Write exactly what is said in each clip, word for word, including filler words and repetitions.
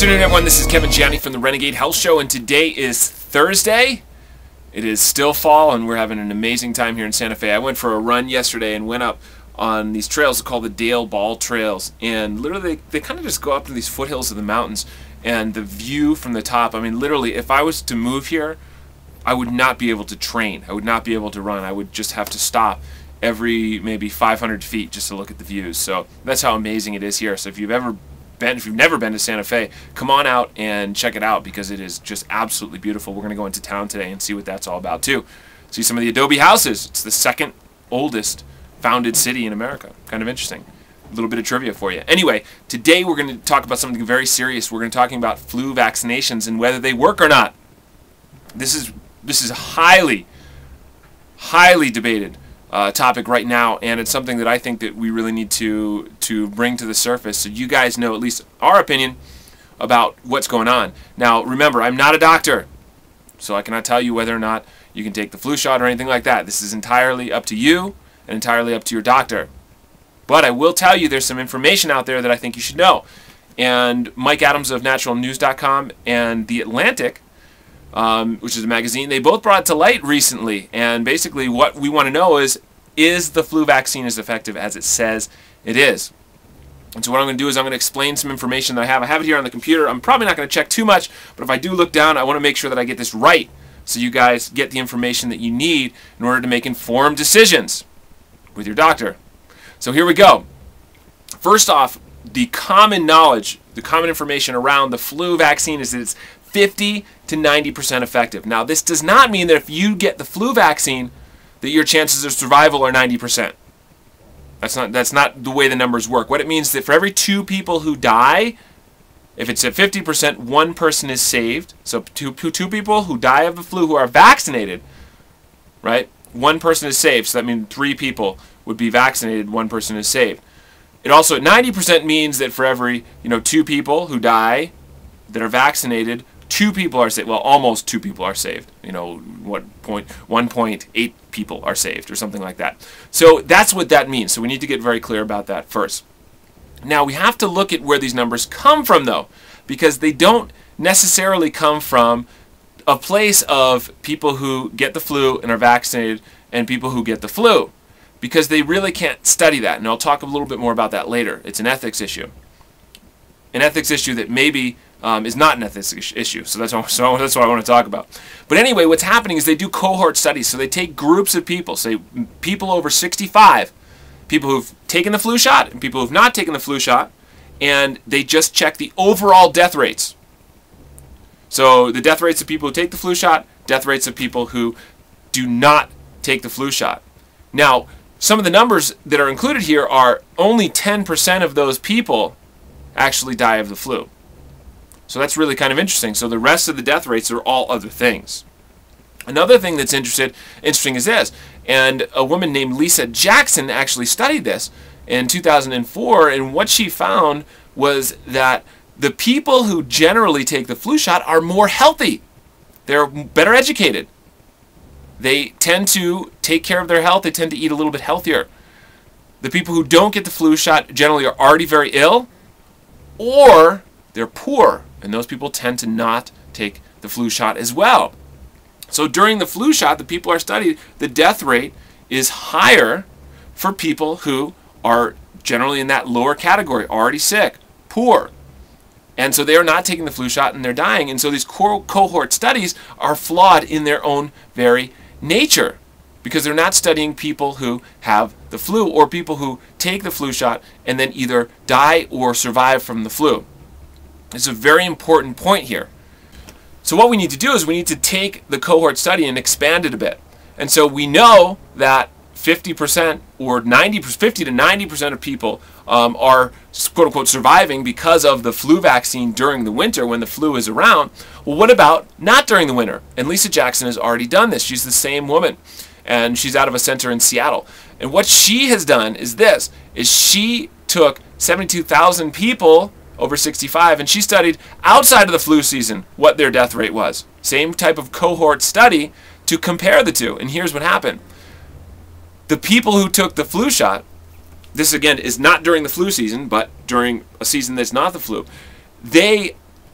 afternoon, everyone. This is Kevin Gianni from the Renegade Health Show, and today is Thursday. It is still fall, and we're having an amazing time here in Santa Fe. I went for a run yesterday and went up on these trails called the Dale Ball Trails, and literally they, they kind of just go up to these foothills of the mountains, and the view from the top, I mean, literally, if I was to move here, I would not be able to train. I would not be able to run. I would just have to stop every maybe five hundred feet just to look at the views. So that's how amazing it is here. So if you've ever been, if you've never been to Santa Fe, come on out and check it out because it is just absolutely beautiful. We're going to go into town today and see what that's all about too. See some of the adobe houses. It's the second oldest founded city in America. Kind of interesting. A little bit of trivia for you. Anyway, today we're going to talk about something very serious. We're going to be talking about flu vaccinations and whether they work or not. This is this is a highly, highly debated Uh, topic right now, and it's something that I think that we really need to to bring to the surface so you guys know at least our opinion about what's going on. Now remember, I'm not a doctor, so I cannot tell you whether or not you can take the flu shot or anything like that. This is entirely up to you and entirely up to your doctor. But I will tell you there's some information out there that I think you should know. And Mike Adams of natural news dot com and The Atlantic, Um, which is a magazine, they both brought it to light recently, and basically what we want to know is, is the flu vaccine as effective as it says it is? And so what I'm going to do is I'm going to explain some information that I have. I have it here on the computer. I'm probably not going to check too much, but if I do look down, I want to make sure that I get this right so you guys get the information that you need in order to make informed decisions with your doctor. So here we go. First off, the common knowledge, the common information around the flu vaccine is that it's fifty to ninety percent effective. Now, this does not mean that if you get the flu vaccine that your chances of survival are ninety percent. That's not that's not the way the numbers work. What it means is that for every two people who die, if it's at fifty percent, one person is saved. So two, two people who die of the flu who are vaccinated, right? One person is saved. So that means three people would be vaccinated, one person is saved. It also at ninety percent means that for every, you know, two people who die that are vaccinated, two people are saved. Well, almost two people are saved. You know, what point? one point eight people are saved, or something like that. So that's what that means. So we need to get very clear about that first. Now we have to look at where these numbers come from, though, because they don't necessarily come from a place of people who get the flu and are vaccinated and people who get the flu, because they really can't study that. And I'll talk a little bit more about that later. It's an ethics issue. An ethics issue that maybe Um, is not an ethics issue, so that's what, so that's what I want to talk about. But anyway, what's happening is they do cohort studies, so they take groups of people, say people over sixty-five, people who've taken the flu shot and people who've not taken the flu shot, and they just check the overall death rates. So the death rates of people who take the flu shot, death rates of people who do not take the flu shot. Now, some of the numbers that are included here are only ten percent of those people actually die of the flu. So that's really kind of interesting. So the rest of the death rates are all other things. Another thing that's interested, interesting is this, and a woman named Lisa Jackson actually studied this in two thousand four, and what she found was that the people who generally take the flu shot are more healthy. They're better educated. They tend to take care of their health. They tend to eat a little bit healthier. The people who don't get the flu shot generally are already very ill, or they're poor. And those people tend to not take the flu shot as well. So during the flu shot, the people are studied, the death rate is higher for people who are generally in that lower category, already sick, poor. And so they are not taking the flu shot and they're dying. And so these co cohort studies are flawed in their own very nature, because they're not studying people who have the flu or people who take the flu shot and then either die or survive from the flu. It's a very important point here. So what we need to do is we need to take the cohort study and expand it a bit. And so we know that fifty percent or ninety, fifty to ninety percent of people um, are quote unquote surviving because of the flu vaccine during the winter when the flu is around. Well, what about not during the winter? And Lisa Jackson has already done this. She's the same woman, and she's out of a center in Seattle. And what she has done is this, is she took seventy-two thousand people over sixty-five, and she studied outside of the flu season what their death rate was. Same type of cohort study to compare the two. And here's what happened. The people who took the flu shot, this again is not during the flu season, but during a season that's not the flu, they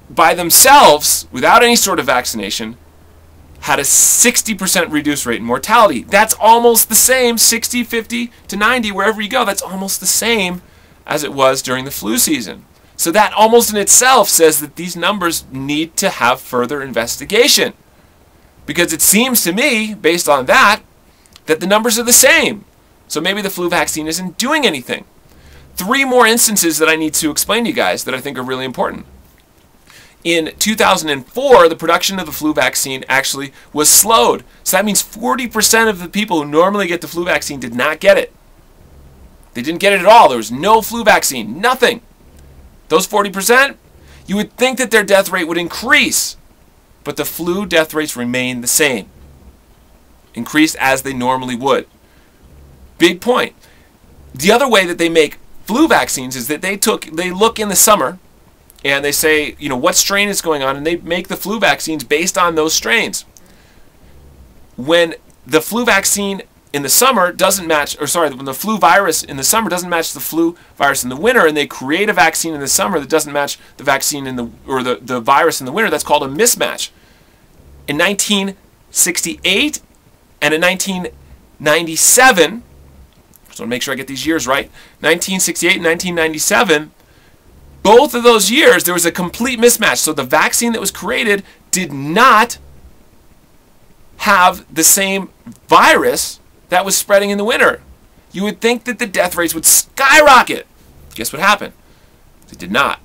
by themselves, without any sort of vaccination, had a sixty percent reduced rate in mortality. That's almost the same, sixty, fifty to ninety, wherever you go, that's almost the same as it was during the flu season. So that almost in itself says that these numbers need to have further investigation. Because it seems to me, based on that, that the numbers are the same. So maybe the flu vaccine isn't doing anything. Three more instances that I need to explain to you guys that I think are really important. In two thousand four, the production of the flu vaccine actually was slowed. So that means forty percent of the people who normally get the flu vaccine did not get it. They didn't get it at all. There was no flu vaccine, nothing. Those forty percent, you would think that their death rate would increase, but the flu death rates remain the same. Increased as they normally would. Big point. The other way that they make flu vaccines is that they took they look in the summer and they say, you know, what strain is going on, and they make the flu vaccines based on those strains. When the flu vaccine in the summer doesn't match, or sorry, when the flu virus in the summer doesn't match the flu virus in the winter, and they create a vaccine in the summer that doesn't match the vaccine in the, or the, the virus in the winter, that's called a mismatch. In nineteen sixty-eight and in nineteen ninety-seven, so I want to make sure I get these years right, nineteen sixty-eight and nineteen ninety-seven, both of those years there was a complete mismatch. So the vaccine that was created did not have the same virus that was spreading in the winter. You would think that the death rates would skyrocket. Guess what happened? They did not.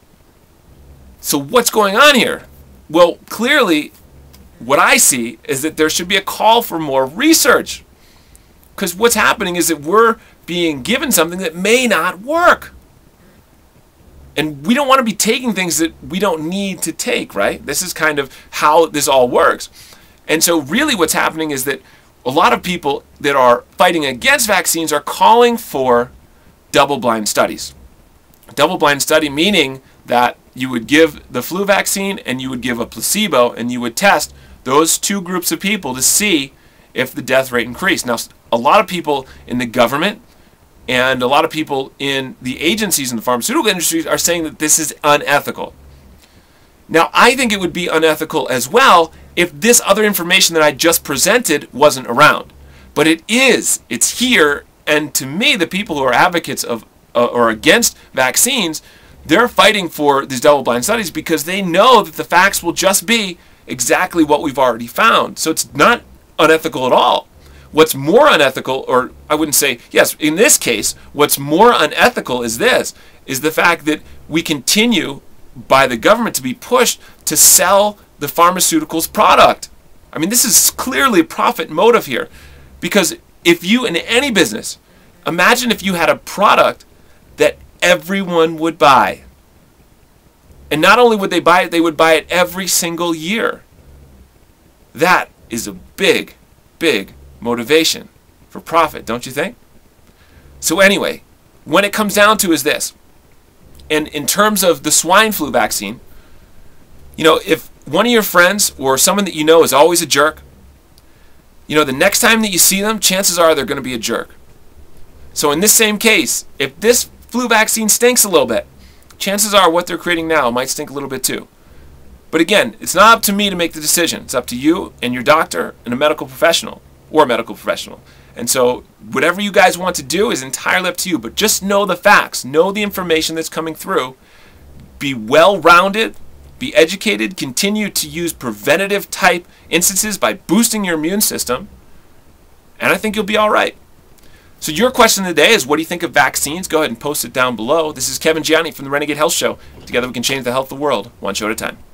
So what's going on here? Well, clearly, what I see is that there should be a call for more research. Because what's happening is that we're being given something that may not work. And we don't want to be taking things that we don't need to take, right? This is kind of how this all works. And so really what's happening is that a lot of people that are fighting against vaccines are calling for double-blind studies. Double-blind study meaning that you would give the flu vaccine and you would give a placebo and you would test those two groups of people to see if the death rate increased. Now, a lot of people in the government and a lot of people in the agencies in the pharmaceutical industry are saying that this is unethical. Now, I think it would be unethical as well if this other information that I just presented wasn't around. But it is. It's here. And to me, the people who are advocates of uh, or against vaccines, they're fighting for these double-blind studies because they know that the facts will just be exactly what we've already found. So it's not unethical at all. What's more unethical, or I wouldn't say, yes, in this case, what's more unethical is this, is the fact that we continue by the government to be pushed to sell the pharmaceuticals product. I mean, this is clearly a profit motive here. Because if you, in any business, imagine if you had a product that everyone would buy. And not only would they buy it, they would buy it every single year. That is a big, big motivation for profit, don't you think? So anyway, when it comes down to is this, and in terms of the swine flu vaccine, you know, if one of your friends or someone that you know is always a jerk, you know, the next time that you see them, chances are they're going to be a jerk. So in this same case, if this flu vaccine stinks a little bit, chances are what they're creating now might stink a little bit too. But again, it's not up to me to make the decision. It's up to you and your doctor and a medical professional or a medical professional. And so whatever you guys want to do is entirely up to you. But just know the facts. Know the information that's coming through. Be well-rounded. Be educated. Continue to use preventative type instances by boosting your immune system. And I think you'll be all right. So your question today is, what do you think of vaccines? Go ahead and post it down below. This is Kevin Gianni from the Renegade Health Show. Together we can change the health of the world, one show at a time.